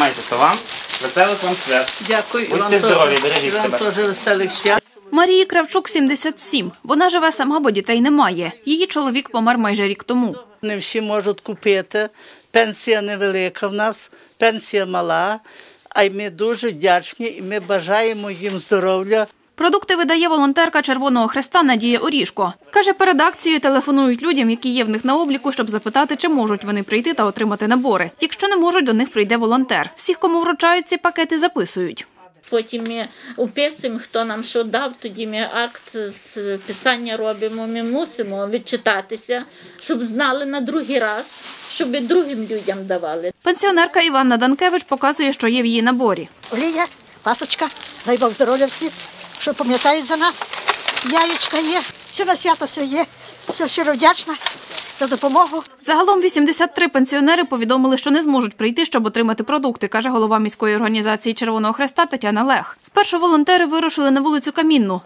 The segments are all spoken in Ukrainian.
Тримайте то вам. Веселих вам свят. Дякую. Будьте здорові, бережіть себе. Вам теж веселих свят. Марії Кравчук 77. Вона живе сама, бо дітей немає. Її чоловік помер майже рік тому. Не всі можуть купити. Пенсія невелика в нас, пенсія мала. А й ми дуже вдячні і ми бажаємо їм здоров'я. Продукти видає волонтерка Червоного Хреста Надія Орішко. Каже, перед акцією телефонують людям, які є в них на обліку, щоб запитати, чи можуть вони прийти та отримати набори. Якщо не можуть, до них прийде волонтер. Всіх, кому вручають ці пакети, записують. Потім ми описуємо, хто нам що дав, тоді ми акт з писання робимо, ми мусимо відчитатися, щоб знали на другий раз, щоб другим людям давали. Пенсіонерка Іванна Данкевич показує, що є в її наборі. Олія, пасочка, дай Бог здоров'я всім, що пам'ятають за нас. Яєчка є, все на свято все є. Все щиро вдячна за допомогу. Загалом 83 пенсіонери повідомили, що не зможуть прийти, щоб отримати продукти, каже голова міської організації Червоного Хреста Тетяна Лех. Спершу волонтери вирушили на вулицю Камінну.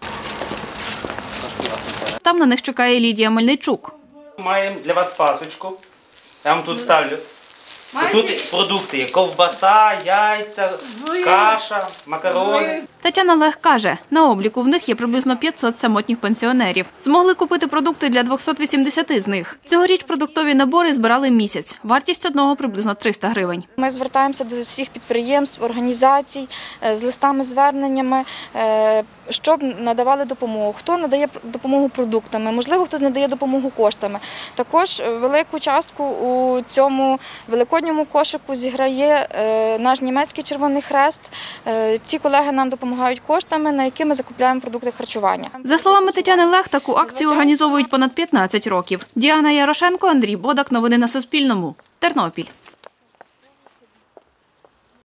Там на них чекає Лідія Мельничук. Маємо для вас пасочку. Я вам тут ставлю. Тут продукти є: ковбаса, яйця, каша, макарони. Тетяна Лех каже, на обліку в них є приблизно 500 самотніх пенсіонерів. Змогли купити продукти для 280 з них. Цьогоріч продуктові набори збирали місяць. Вартість одного приблизно 300 гривень. Ми звертаємося до всіх підприємств, організацій з листами-зверненнями, щоб надавали допомогу. Хто надає допомогу продуктами, можливо, хтось надає допомогу коштами. Також велику частку у цьому великодньому кошику зіграє наш німецький Червоний Хрест. Ці колеги нам допомагають коштами, на які ми закупляємо продукти харчування. За словами Тетяни Лех, таку акцію організовують понад 15 років. Діана Ярошенко, Андрій Бодак. Новини на Суспільному. Тернопіль.